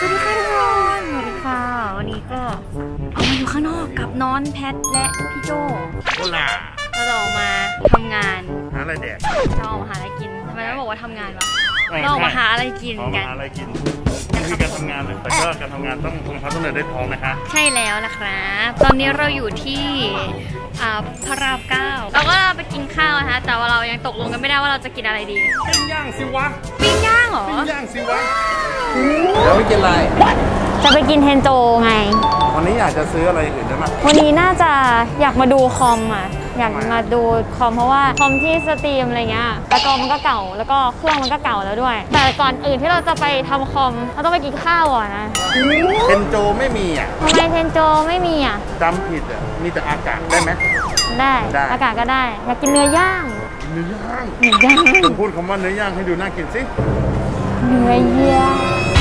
วัสดีค่ะทุกคนสวัสดีค่ะวันนี้ก็ออกมาอยู่ข้างนอกกับน้องแพทและพี่โจโอล่าเราจะออกมาทำงานหาอะไรแดกเราออกมาหาอะไรกินทำไมต้องบอกว่าทำงานวะเราออกมาหาอะไรกินกันหาอะไรกินคือการทำงานเลยแต่ก็การทำงานต้องได้ท้องนะคะใช่แล้วนะครับตอนนี้เราอยู่ที่พระราม9เราก็ไปกินข้าวนะคะแต่ว่าเรายังตกลงกันไม่ได้ว่าเราจะกินอะไรดีปิ้งย่างสิวะปิ้งย่างเหรอปิ้งย่างสิวะแล้วไม่กินอะไรจะไปกินเทนโจไงวันนี้อยากจะซื้ออะไรอื่นได้ไหมวันนี้น่าจะอยากมาดูคอมอยากมาดูคอมเพราะว่าคอมที่สตรีมอะไรเงี้ยแต่จอมันก็เก่าแล้วก็เครื่องมันก็เก่าแล้วด้วยแต่ก่อนอื่นที่เราจะไปทำคอมเราต้องไปกินข้าวก่อนนะเทนโจไม่มีทำไมเทนโจไม่มีจำผิดมีแต่อากาศได้ไหมได้อากาศก็ได้อยากกินเนื้อย่างคุณพูดคำว่าเนื้อย่างให้ดูน่ากินสิเนื้อย่าง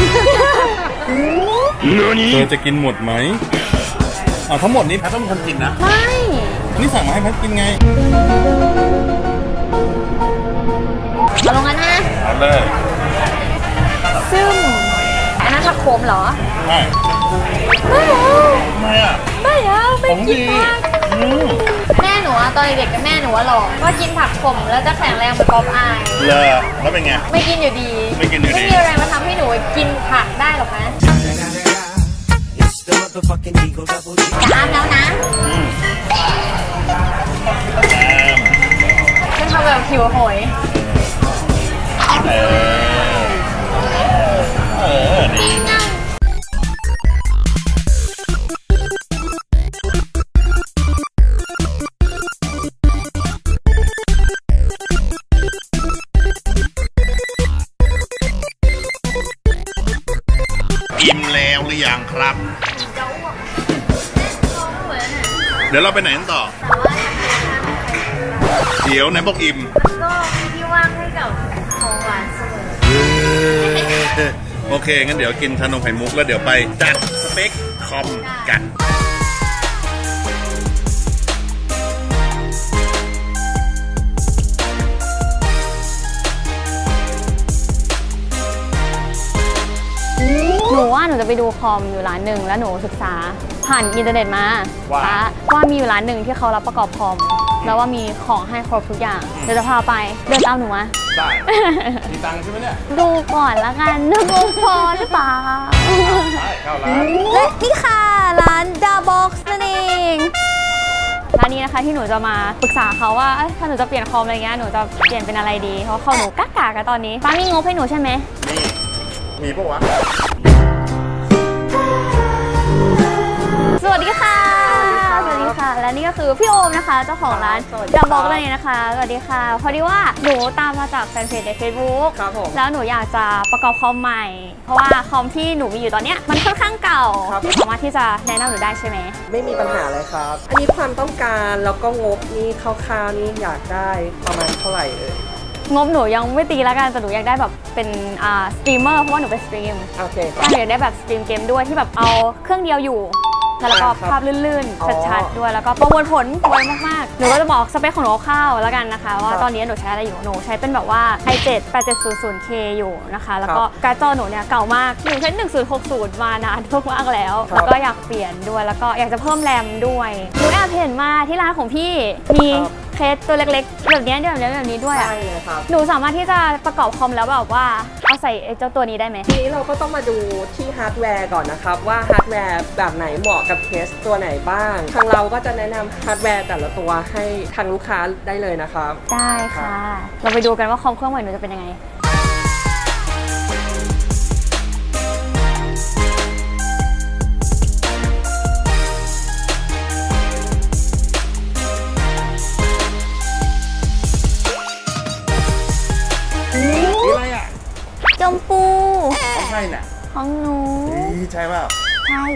เธอจะกินหมดไหมทั้งหมดนี้แพทต้องเป็นคนกินนะไม่นี่สั่งมาให้แพทกินไงเอาลงกันนะเอาเลยซึ่งอันนั้นผักโขมเหรอไม่ไม่กินผักแม่หนูตอนเด็กกับแม่หนูหลอกว่ากินผักขมแล้วจะแข็งแรงเหมือนป๊อปอายเลยแล้วเป็นไงไม่กินอยู่ดีไม่มีแรงมาทำให้หนูกินผักได้หรอกนะน้ำแล้วนะฉันทำแบบผิวหอยดีอิ่มแล้วหรือยังครับเดี๋ยวเราไปไหนกันต่อเดี๋ยวไหนบอกอิ่มก็มีที่ว่างให้กับของหวานเสมอโอเคงั้นเดี๋ยวกินชานมไข่มุกแล้วเดี๋ยวไปจัดสเปคคอมกันหนูว่าหนูจะไปดูคอมอยู่ร้านหนึ่งแล้วหนูศึกษาผ่านอินเทอร์เน็ตมาว่ามีอยู่ร้านหนึ่งที่เขารับประกอบคอมแล้วว่ามีของให้ครบทุกอย่างเดี๋ยวจะพาไปเดินตามหนูมาได้มีตังค์ใช่ไหมเนี่ยดูก่อนละกันดูพอหรือเปล่าเข้าร้านและนี่ค่ะร้าน Da Box นั่นเองร้านนี้นะคะที่หนูจะมาปรึกษาเขาว่าถ้าหนูจะเปลี่ยนคอมอะไรเงี้ยหนูจะเปลี่ยนเป็นอะไรดีเพราะเขาหนูกักกันตอนนี้ป้ามีงบให้หนูใช่ไหมมีปะวะสวัสดีค่ะและนี่ก็คือพี่โอมนะคะเจ้าของร้านจะบอกเลยนะคะสวัสดีค่ะพอดีว่าหนูตามมาจากแฟนเพจใน Facebook แล้วหนูอยากจะประกอบคอมใหม่เพราะว่าคอมที่หนูมีอยู่ตอนนี้มันค่อนข้างเก่าพี่สามารถที่จะแนะนำหนูได้ใช่ไหมไม่มีปัญหาเลยครับอันนี้ความต้องการแล้วก็งบนี่คร่าวๆนี่อยากได้ประมาณเท่าไหร่เลยงบหนูยังไม่ตีแล้วกันแต่หนูอยากได้แบบเป็นสตรีมเมอร์เพราะว่าหนูเป็นสตรีมโอเคหนูอยากได้แบบสตรีมเกมด้วยที่แบบเอาเครื่องเดียวอยู่แล้วก็ภาพลื่นๆชัดๆด้วยแล้วก็ประมวลผลไวมากๆหนูก็จะบอกสเปคของหนูคร่าวๆแล้วกันนะคะว่าตอนนี้หนูใช้อะไรอยู่หนูใช้เป็นแบบว่า i7 8700K อยู่นะคะแล้วก็การ์ดจอหนูเนี่ยเก่ามากหนูใช้1060มานานมากๆแล้วก็อยากเปลี่ยนด้วยแล้วก็อยากจะเพิ่มแรมด้วยหนูแอบเห็นมาที่ร้านของพี่มีเคสตัวเล็กๆแบบนี้ด้วยหนูสามารถที่จะประกอบคอมแล้วแบบว่าเอาใส่เจ้าตัวนี้ได้ไหมทีนี้เราก็ต้องมาดูที่ฮาร์ดแวร์ก่อนนะครับว่าฮาร์ดแวร์แบบไหนเหมาะกับเคสตัวไหนบ้างทางเราก็จะแนะนำฮาร์ดแวร์แต่ละตัวให้ทางลูกค้าได้เลยนะครับได้ค่ะเราไปดูกันว่าคอมเครื่องใหม่หนูจะเป็นยังไงจมปูของใครน่ะของหนูใช่เปล่าใช่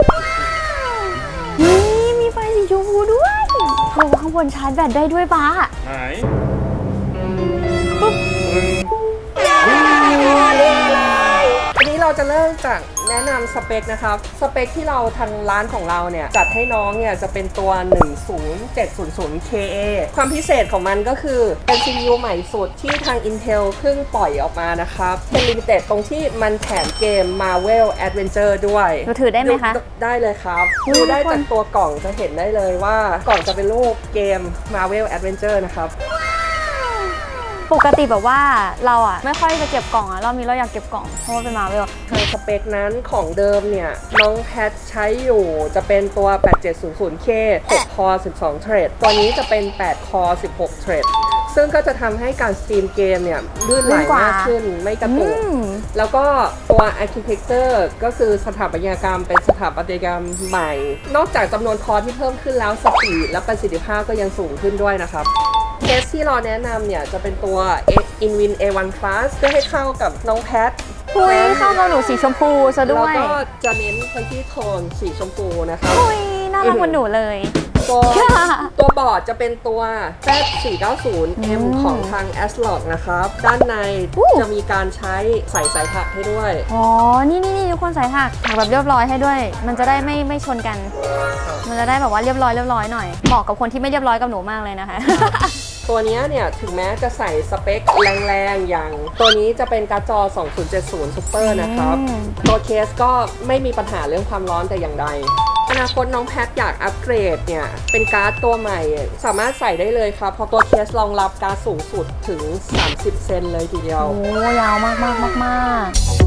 นี่มีไฟสีชมพูด้วยโอ้ข้างบนชาร์จแบตได้ด้วยป้าไหนปุ๊บนี่เลยอันนี้เราจะเริ่มจากแนะนำสเปคนะครับสเปคที่เราทางร้านของเราเนี่ยจัดให้น้องเนี่ยจะเป็นตัว 10700KA ความพิเศษของมันก็คือเป็น CPU ใหม่สุดที่ทาง Intel เพิ่งปล่อยออกมานะครับเป็น Limited ตรงที่มันแถมเกม Marvel Adventure ด้วยดูถือได้ไหมคะได้เลยครับดูได้จากตัวกล่องจะเห็นได้เลยว่ากล่องจะเป็นรูปเกม Marvel Adventure นะครับปกติแบบว่าเราอ่ะไม่ค่อยจะเก็บกล่องอ่ะเราอยากเก็บกล่องเพราะว่าเป็นมาเวลในสเปคนั้นของเดิมเนี่ยน้องแพทใช้อยู่จะเป็นตัว 8700K 6 core 12 เทรดตัวนี้จะเป็น 8 core 16 เทรดซึ่งก็จะทำให้การสตรีมเกมเนี่ยลื่นไหลมากขึ้นไม่กระตุกแล้วก็ตัว Architecture ก็คือสถาปัตยกรรมเป็นสถาปัตยกรรมใหม่นอกจากจำนวนคอร์ที่เพิ่มขึ้นแล้วสปีดและประสิทธิภาพก็ยังสูงขึ้นด้วยนะครับเคสที่เราแนะนำเนี่ยจะเป็นตัว Inwin A1 Plus เพื่อให้เข้ากับน้องแพทคุยเข้ากับหนูสีชมพูซะด้วยแล้วก็จะเน้นไปที่โทนสีชมพูนะคะคุยน่ารักเหมือนหนูเลยตัวบอร์ดจะเป็นตัว Z490M ของทาง ASRock นะครับด้านในจะมีการใช้ใส่สายถักให้ด้วยอ๋อนี่ทุกคนสายถักแบบเรียบร้อยให้ด้วยมันจะได้ไม่ชนกันมันจะได้แบบว่าเรียบร้อยหน่อยเหมาะกับคนที่ไม่เรียบร้อยกับหนูมากเลยนะคะตัวนี้เนี่ยถึงแม้จะใส่สเปคแรงๆอย่างตัวนี้จะเป็นการ์ดจอ 2070 Super นะครับตัวเคสก็ไม่มีปัญหาเรื่องความร้อนแต่อย่างใดอนาคตน้องแพทอยากอัปเกรดเนี่ยเป็นการ์ดตัวใหม่สามารถใส่ได้เลยครับเพราะตัวเคสรองรับการ์ดสูงสุดถึง30 เซนเลยทีเดียวโอ้ยาวมาก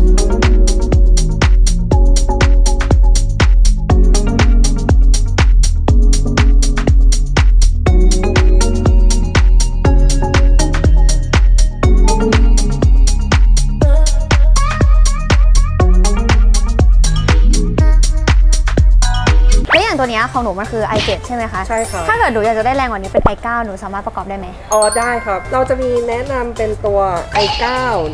ตัวนี้ของหนูมันคือ i7 ใช่ไหมคะใช่ครับถ้าเกิดหนูอยากจะได้แรงกว่านี้เป็น i9 หนูสามารถประกอบได้ไหมอ๋อได้ครับเราจะมีแนะนำเป็นตัว i9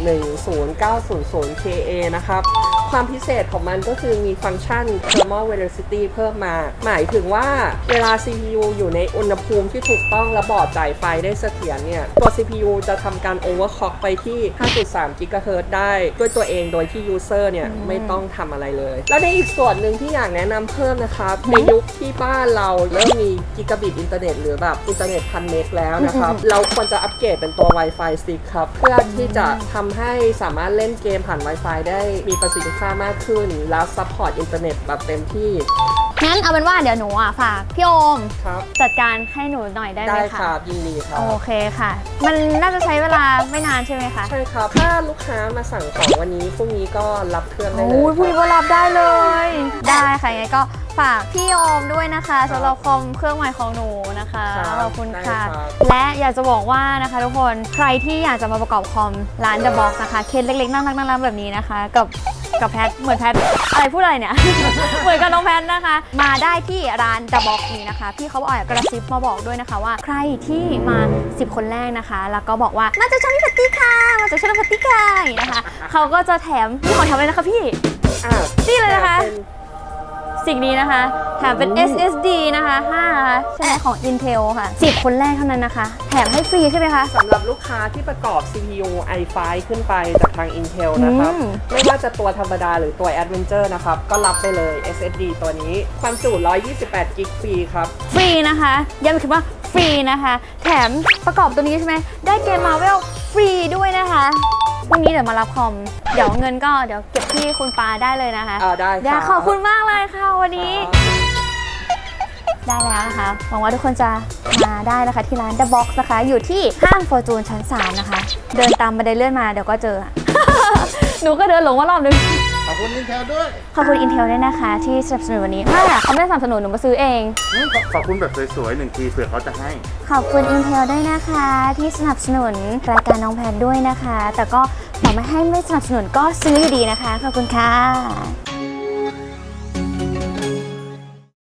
10900KA นะครับความพิเศษของมันก็คือมีฟังก์ชัน thermal velocity เพิ่มมาหมายถึงว่าเวลา CPU อยู่ในอุณหภูมิที่ถูกต้องและบอร์ดจ่ายไฟได้เสถียรเนี่ยตัว CPU จะทำการ overclock ไปที่ 5.3 GHz ได้ด้วยตัวเองโดยที่ user เนี่ยไม่ต้องทำอะไรเลยแล้วในอีกส่วนหนึ่งที่อยากแนะนำเพิ่มนะครับในยุคที่บ้านเราเริ่มมีกิกะบิตอินเทอร์เน็ตหรือแบบอินเทอร์เน็ตพันเมกแล้วนะครับเราควรจะอัปเกรดเป็นตัว Wi-Fi 6 ครับเพื่อที่จะทำให้สามารถเล่นเกมผ่าน Wi-Fi ได้มีประสิทธิภาพมากขึ้นแล้วซัพพอร์ตอินเทอร์เน็ตแบบเต็มที่งั้นเอาเป็นว่าเดี๋ยวหนูฝากพี่โอมจัดการให้หนูหน่อยได้ไหมคะได้ครับยินดีครับโอเคค่ะมันน่าจะใช้เวลาไม่นานใช่ไหมคะใช่ครับถ้าลูกค้ามาสั่งของวันนี้พรุ่งนี้ก็รับเครื่องได้เลยพรุ่งนี้ก็รับได้เลยได้ค่ะยังไงก็ฝากพี่โอมด้วยนะคะสำหรับคอมเครื่องใหม่ของหนูนะคะขอบคุณค่ะและอยากจะบอกว่านะคะทุกคนใครที่อยากจะมาประกอบคอมร้าน The Box นะคะเคสเล็กๆน่ารักแบบนี้นะคะกับแพทเหมือนแพทอะไรพูดอะไรเนี่ย เหมือนกับน้องแพทนะคะมาได้ที่ร้าน The Box นี้นะคะพี่เขากระซิบมาบอกด้วยนะคะว่าใครที่มา10 คนแรกนะคะแล้วก็บอกว่ามาจากช่องพี่พัตตี้ค่ะมาจากช่องพัตตี้ค่ะนะคะเขาก็จะแถมพี่ขอแถมเลยนะคะพี่นี่เลยนะคะสิ่งนี้นะคะแถมเป็น SSD นะคะ5ใช่ไหมของ Intel ค่ะ10 คนแรกเท่านั้นนะคะแถมให้ฟรีใช่ไหมคะสำหรับลูกค้าที่ประกอบ CPU i5 ขึ้นไปจากทาง Intel นะครับไม่ว่าจะตัวธรรมดาหรือตัว Adventure นะครับก็รับไปเลย SSD ตัวนี้ความจุ128 GB ฟรีครับฟรีนะคะย้ำอีกทีว่าฟรีนะคะแถมประกอบตัวนี้ใช่ไหมได้เกม Marvel ฟรีด้วยนะคะพรุ่งนี้เดี๋ยวมารับคอมเดี๋ยวเงินก็เดี๋ยวเก็บที่คุณปาได้เลยนะคะได้ค่ะขอบคุณมากเลยค่ะวันนี้ได้แล้วนะคะหวังว่าทุกคนจะมาได้นะคะที่ร้าน The Box นะคะอยู่ที่ห้าง Fortune ชั้น 3นะคะเดินตามบันไดเลื่อนมาเดี๋ยวก็เจอ หนูก็เดินหลงว่ารอบนึงขอบคุณ Intel ด้วยขอบคุณ Intel ด้วยนะคะที่สนับสนุนวันนี้ถ้าเขาไม่สนับสนุนหนูมาซื้อเองขอบคุณแบบสวยๆ1 ทีเผื่อเขาจะให้ขอบคุณ Intel ด้วยนะคะที่สนับสนุนรายการน้องแพนด้วยนะคะแต่ก็ต่อไม่ให้ไม่สนับสนุนก็ซื้ออยู่ดีนะคะขอบคุณค่ะ